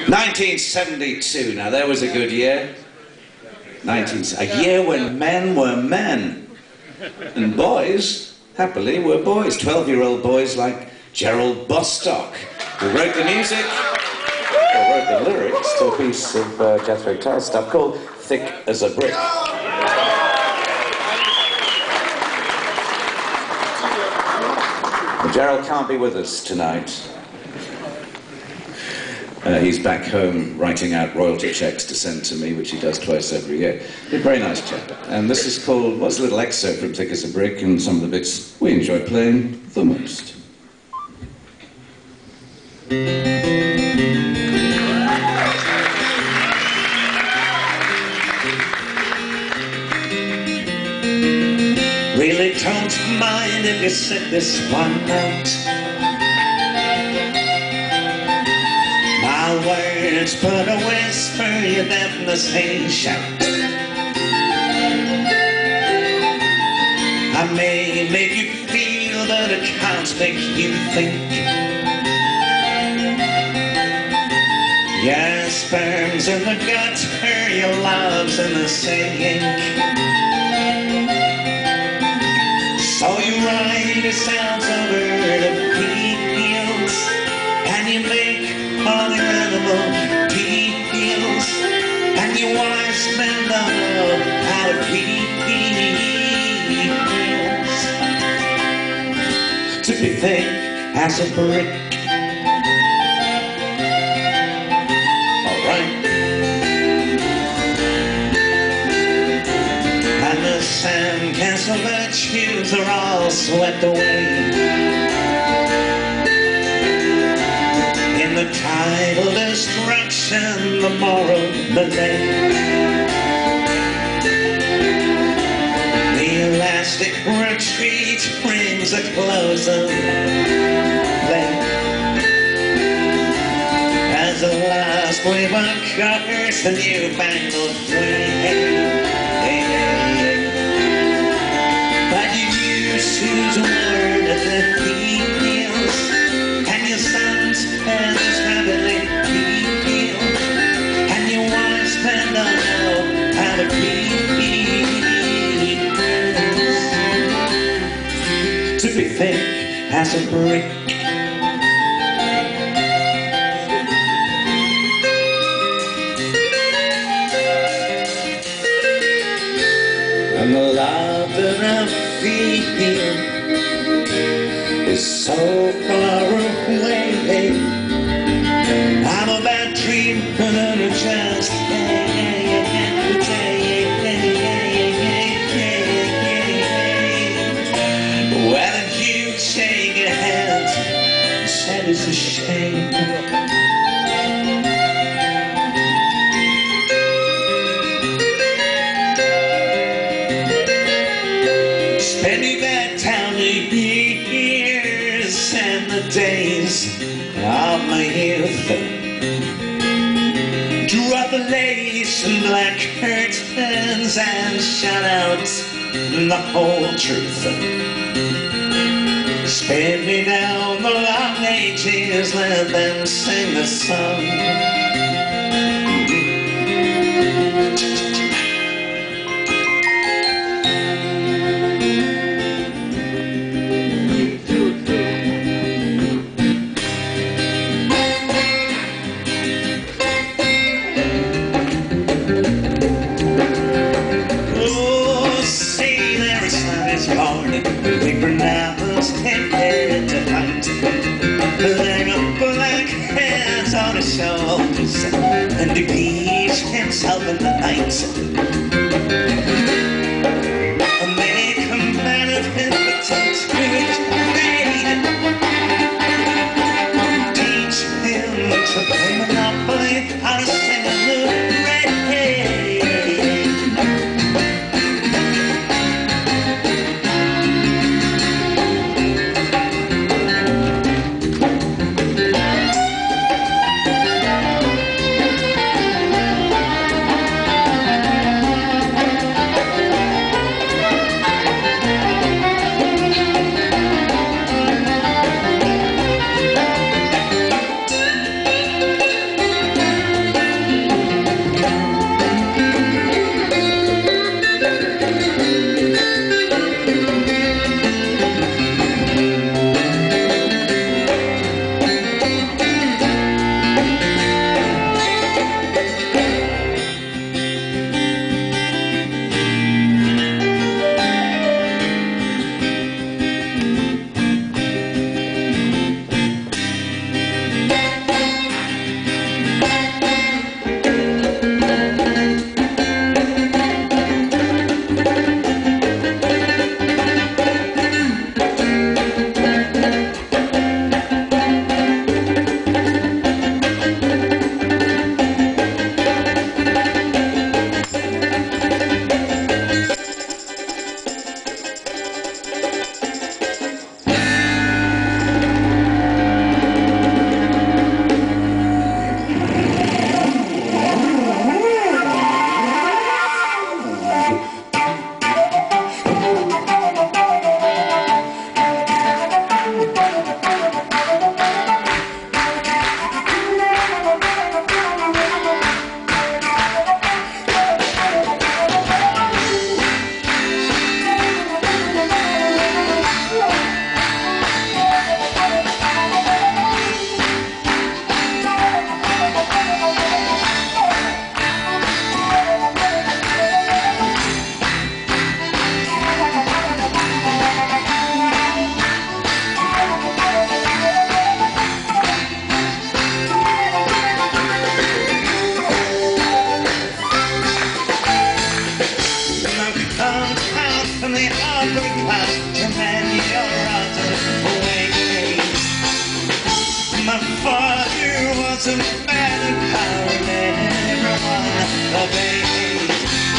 1972, now there was a good year. A year when men were men. And boys, happily, were boys. 12-year-old boys like Gerald Bostock, who wrote the music, or wrote the lyrics to a piece of Jethro Tull stuff called Thick as a Brick. But Gerald can't be with us tonight. He's back home writing out royalty checks to send to me, which he does twice every year. He's a very nice chap. And this is called, what's a little excerpt from Thick as a Brick, and some of the bits we enjoy playing the most. Really don't mind if you sit this one out. My words but a whisper, your deafness a shout. I may make you feel, but I can't make you think. Your sperm's in the gutter, your love's in the sink. So you ride yourselves over the fields, and you make all your animal peels, and your wives spend all how it feels to be thick as a brick. Alright. And the sandcastle virtues are all swept away in the tidal destruction, the moral delay. The elastic retreat brings a close of play as the last wave uncovers the newfangled flame. But you used whose word at the fields, and your sons and his family field, and your wives spend on how to to be thick as a brick. And the love that I feel is so far away. I'm a bad dream and I'm a chance. Why don't you shake your hand and said it's a shame. Spending that town the years and the days of my youth. Drop the lace and black curtains and shout out the whole truth. Spin me down the long ages, let them sing the song. We pronounce him head to fight. There are black hands on his shoulders, and he beats himself in the night. Make a man of him, but touch his fade. Teach him to play Monopoly, how to sing on the doesn't matter how everyone obeys.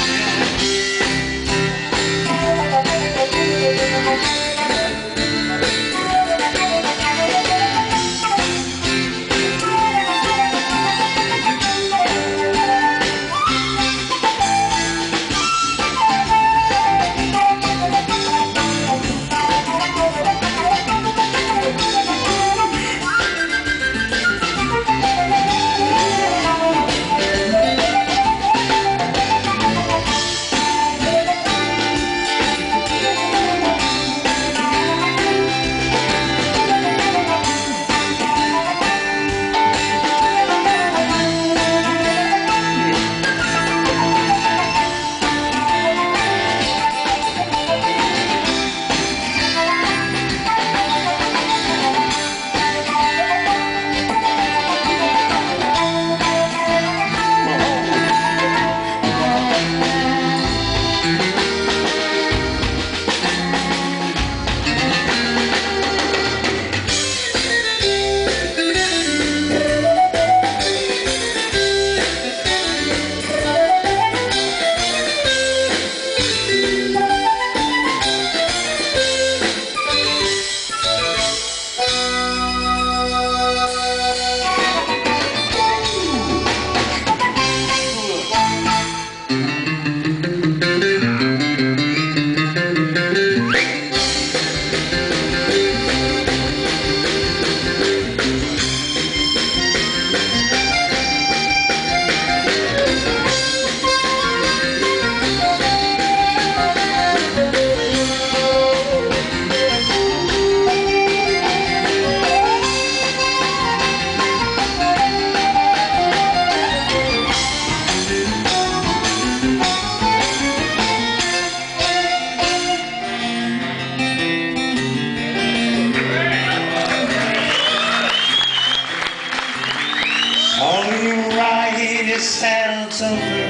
All you ride yourselves over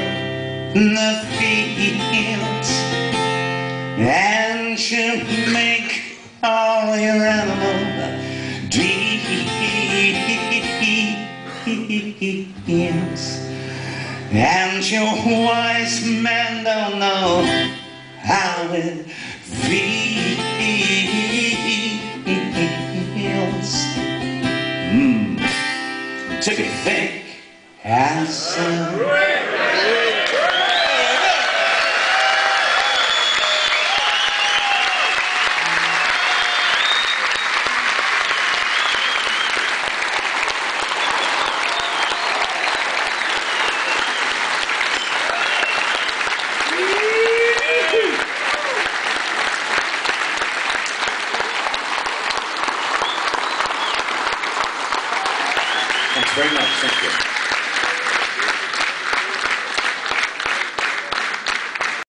the fields, and you make all your animal deals, and your wise men don't know how it feels. Took a think, handsome. Thanks very much. Thank you.